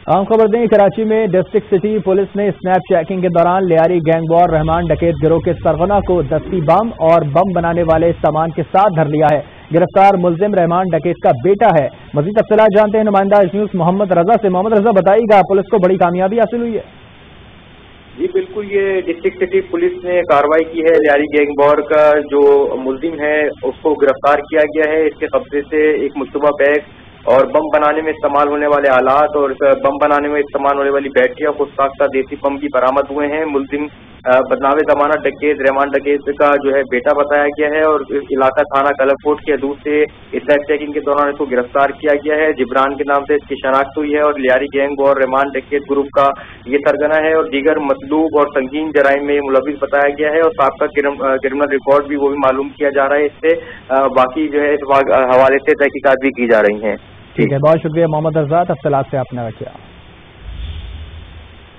عام خبر دیں کراچی میں ڈسٹرکٹ سٹی پولیس نے اسنیپ چیکنگ کے دوران لیاری گینگ وار رحمان ڈکیت گروہ کے سرغنہ کو دستی بم اور بم بنانے والے سامان کے ساتھ دھر لیا ہے۔ گرفتار ملزم رحمان ڈکیت کا بیٹا ہے۔ مزید تفصیلات جانتے ہیں نمائندہ ایس نیوز محمد رضا سے۔ محمد رضا بتائیے گا، پولیس کو بڑی کامیابی حاصل ہوئی ہے؟ جی بالکل، یہ ڈسٹرکٹ سٹی پولیس نے کارروائی کی ہے۔ لیاری گینگ وار کا جو ملزم ہے اس کو گرفتار کیا گیا ہے۔ اس کے قبضے سے ایک مشتبہ بیگ اور بم بنانے میں استعمال ہونے والے آلات اور بم بنانے میں استعمال ہونے والی بیٹریاں، خود ساختہ دیسی بم بھی برآمد ہوئے ہیں۔ ملزم بدنام زمانہ ڈکیت رحمان ڈکیت کا جو ہے بیٹا بتایا گیا ہے اور علاقہ تھانہ کلب کوٹ کے حدود سے اسنیپ چیکنگ کے دوران اس کو گرفتار کیا گیا ہے۔ جبران کے نام سے اس کی شناخت ہوئی ہے اور لیاری گینگ اور رحمان ڈکیت گروپ کا یہ سرگنا ہے اور دیگر مطلوب اور سنگین جرائم میں ملوث بتایا گیا ہے اور سابقہ کرمنل ریکارڈ بھی وہ بھی معلوم کیا جا رہا ہے۔ اس سے باقی جو ہے اس حوالے سے تحقیقات بھی کی جا رہی ہیں۔ ٹھیک ہے، بہت شکریہ محمد رضا، تفصیلات سے آپ نے کیا۔